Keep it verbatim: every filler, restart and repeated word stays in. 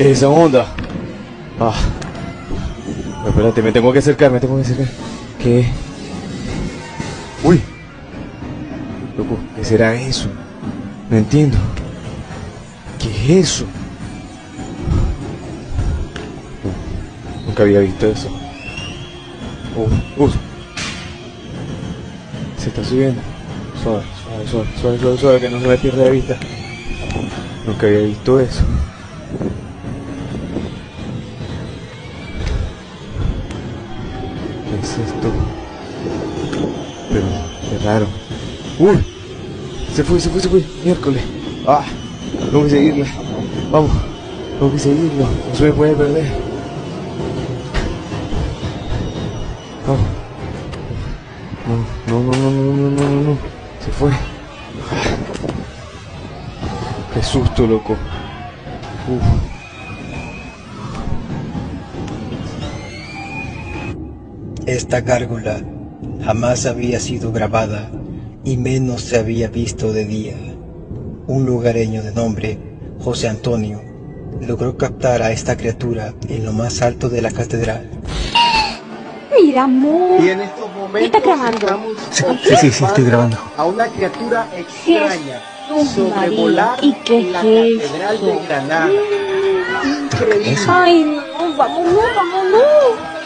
¿Qué es esa onda? Ah. Espérate, me tengo que acercar, me tengo que acercar. ¿Qué? Uy. Loco, ¿qué será eso? No entiendo. ¿Qué es eso? Uh, nunca había visto eso. Uh, uh. Se está subiendo. Suave, suave, suave, suave, suave, suave, que no se me pierda de vista. Nunca había visto eso. ¿Qué es esto? Pero, qué raro. ¡Uy! Se fue, se fue, se fue. Miércoles. ¡Ah! Tengo que seguirla. Vamos. Tengo que seguirlo. No se me puede perder. Vamos. No, no, no, no, no, no, no, no, no. Se fue. Ah. Qué susto, loco. Uf. Esta gárgola jamás había sido grabada y menos se había visto de día. Un lugareño de nombre José Antonio logró captar a esta criatura en lo más alto de la catedral. Mira, amor. Y en estos momentos ¿Está grabando? estamos Sí, sí, sí, sí, estoy grabando. a una criatura extraña sobrevolar ¿Y qué la es catedral eso? de Granada. Increíble. Ay, no, vámonos, vámonos.